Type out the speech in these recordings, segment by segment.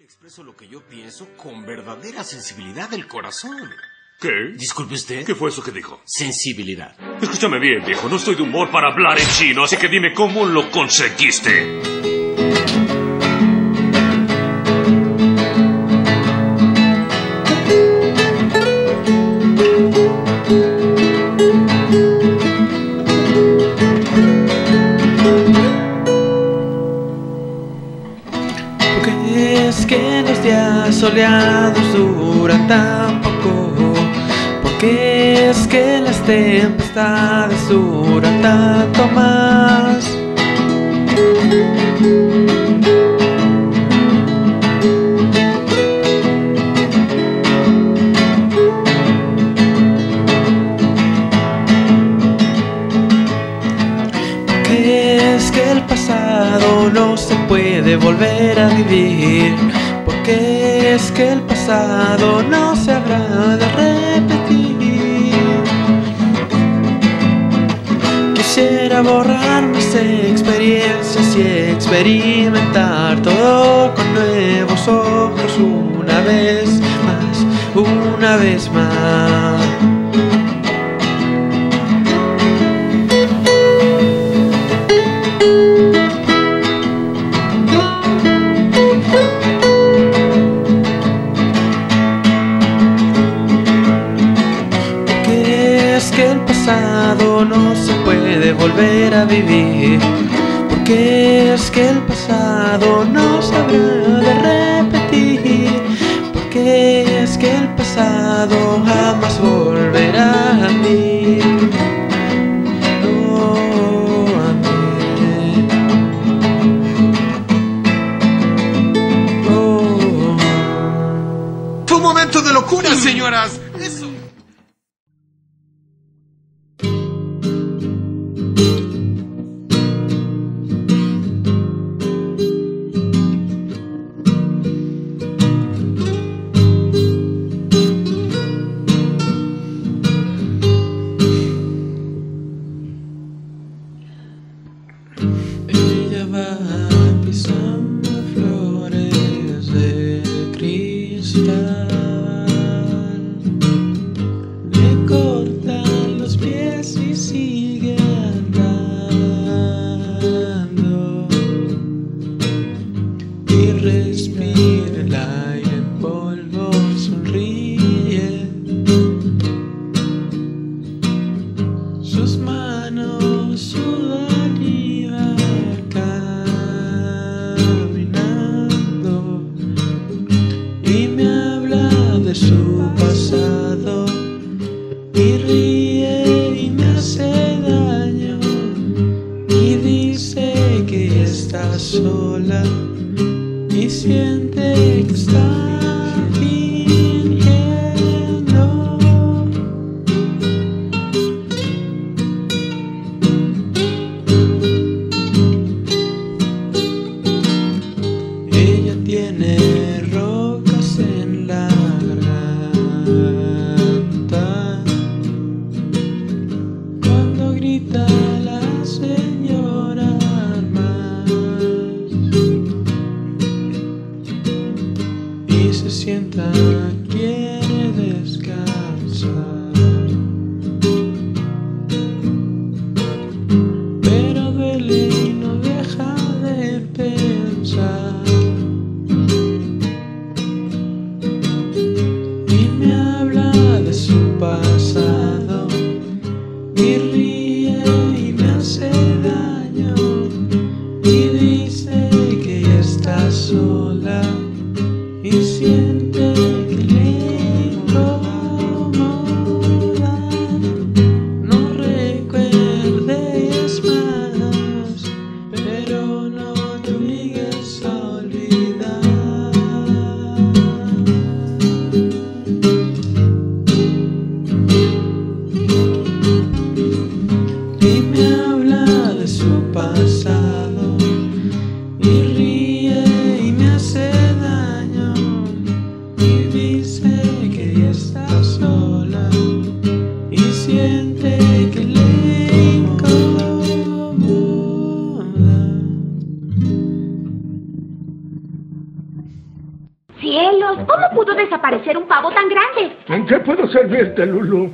expreso lo que yo pienso con verdadera sensibilidad del corazón. ¿Qué? Disculpe usted. ¿Qué fue eso que dijo? Sensibilidad. Escúchame bien, viejo. No estoy de humor para hablar en chino, así que dime cómo lo conseguiste. Es que los días soleados duran tan poco, porque es que las tempestades duran tanto más. Porque es que el pasado no se puede volver a vivir, porque es que el pasado no se habrá de repetir. Quisiera borrar mis experiencias y experimentar todo con nuevos ojos una vez más, una vez más. No se puede volver a vivir, porque es que el pasado no se habrá de repetir, porque es que el pasado jamás volverá a mí. No, a mí. Oh. Fue un momento de locura, señoras. Eso. Ella va pisando flores de cristal, le cortan los pies y sigue andando, y respira el aire en polvo, sonríe, sus manos sudan y me habla de su pasado y ríe y me hace daño y dice que está sola y siente que está fingiendo. Ella tiene rocas en la garganta cuando grita la señora Armas y se sienta, quiere descansar, pero duele y no deja de pensar. Pasado y ríe y me hace daño y dice que ella está sola y siente que le incomoda. No recuerdes más, pero no te obligues a olvidar. Y me habla de su pasado y ríe y me hace daño y cielos! ¿Cómo pudo desaparecer un pavo tan grande? ¿En qué puedo servirte, Lulu?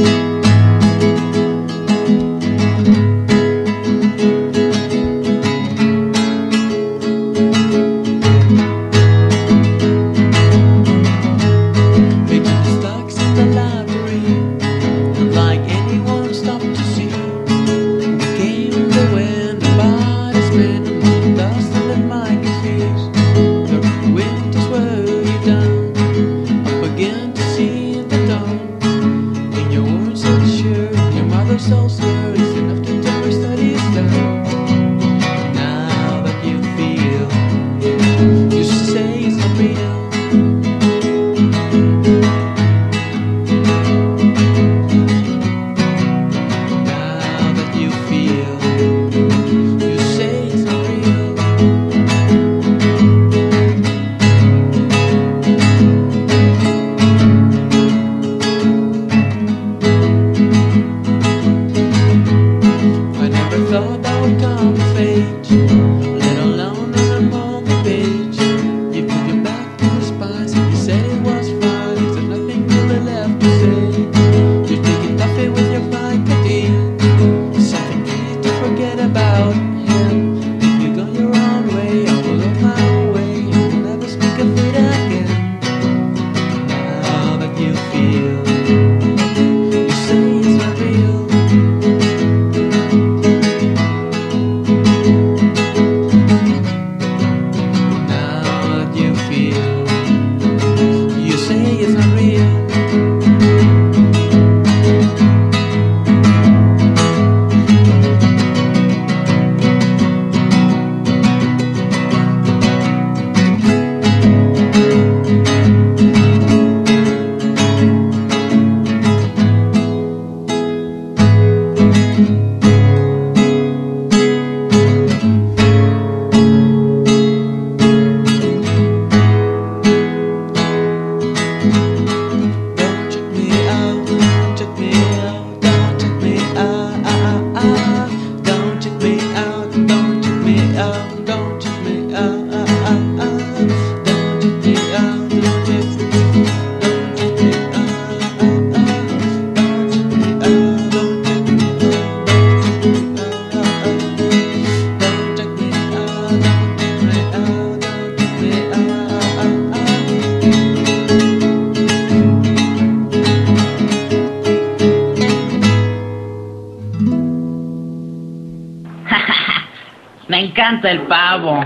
Me encanta el pavo.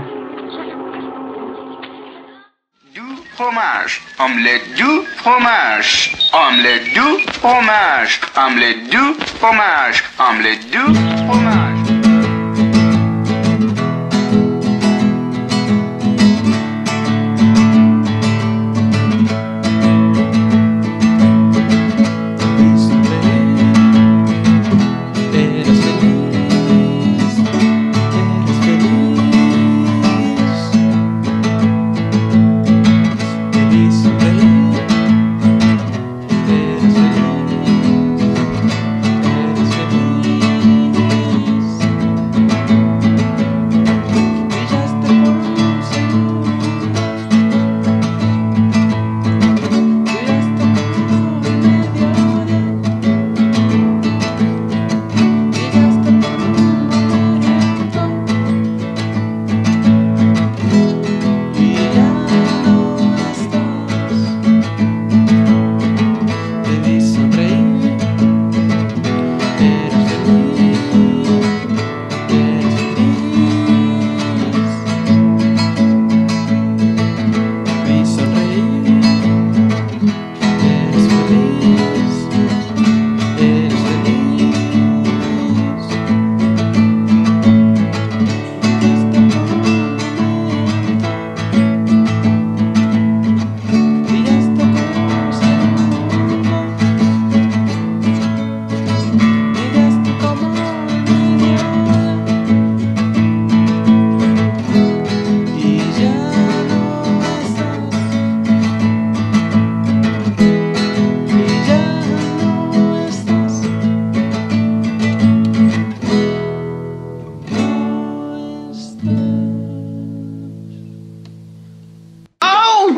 Du fromage, omelette du fromage, omelette du fromage, omelette du fromage, omelette du fromage.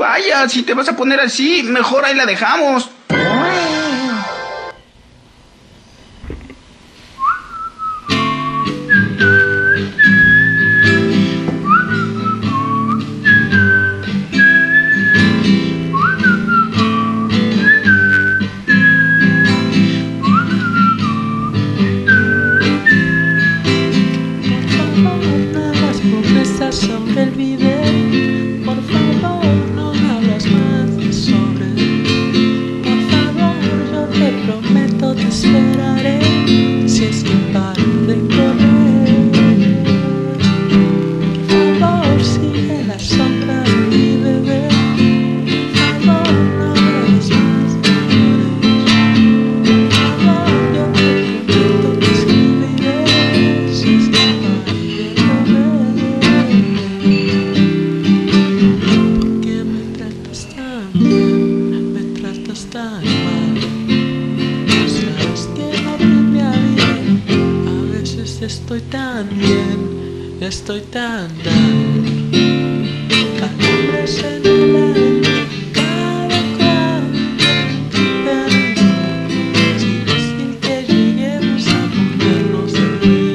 vayas, si te vas a poner así, mejor ahí la dejamos. Sobre el video, por favor no hablas más sobre él. Por favor, yo te prometo te esperaré si es que paro de correr. Por favor, sigue la sombra de mi bebé. Por favor, no hables más sobre él. Por favor, yo te prometo te escribiré si es que paro de correr. Estoy tan calambres en el alma cada cuando te amo. Si no es fin que lleguemos a ponernos de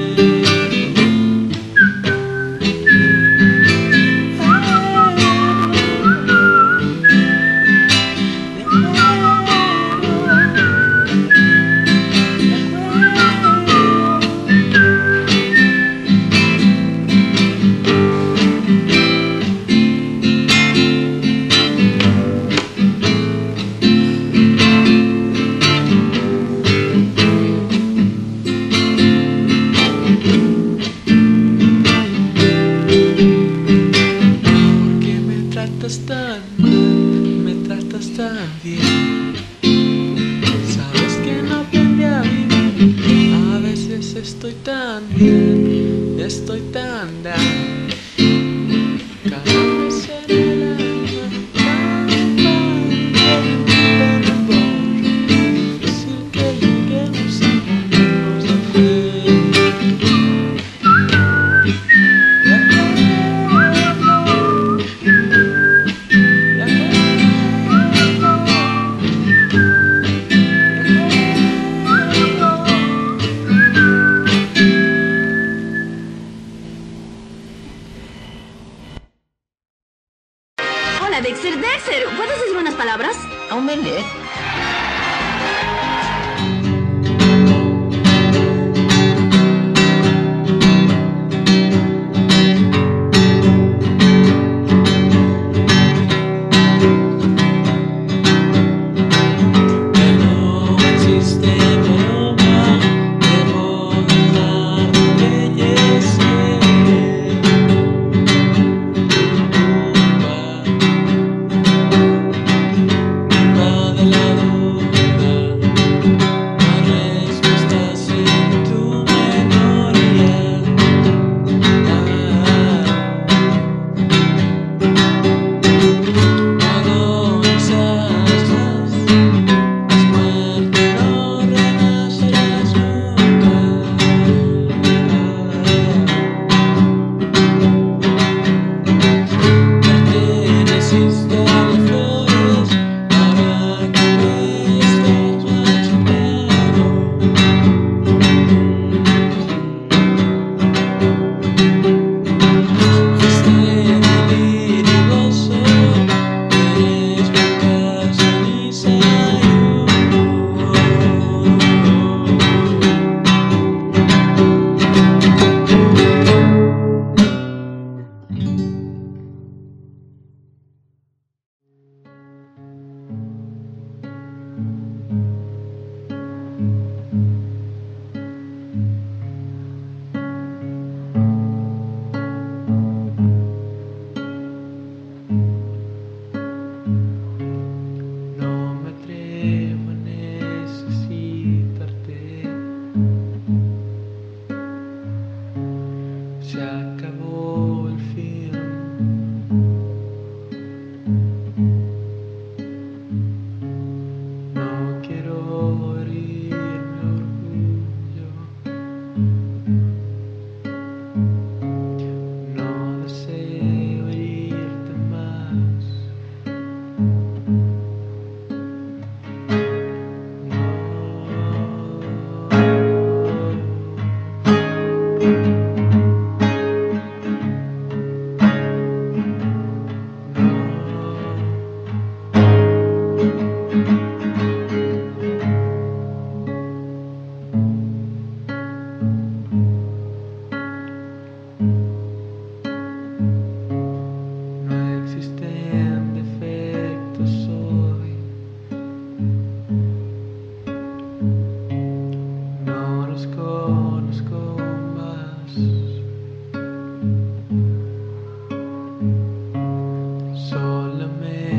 estoy tan bien, estoy tan down. Calambres en el alma, difícil que lleguemos a ponernos de Hola, Dexter. Dexter, ¿puedes decir unas palabras? Omelette. de la vez.